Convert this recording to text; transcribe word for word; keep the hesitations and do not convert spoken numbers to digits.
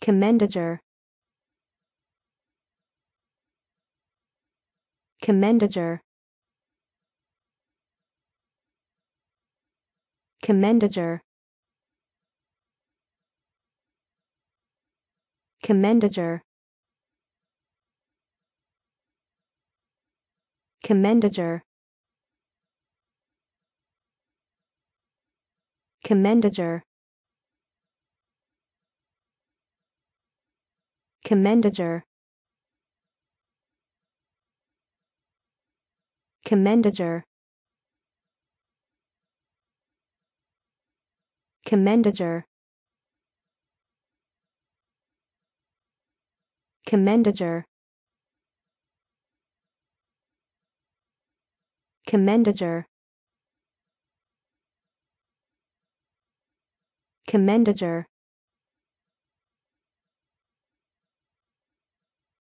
Commendager. Commendager. Commendager. Commendager. Commendager. Commendager. Commendager. Commendager. Commendager. Commendager. Commendager. Commendager.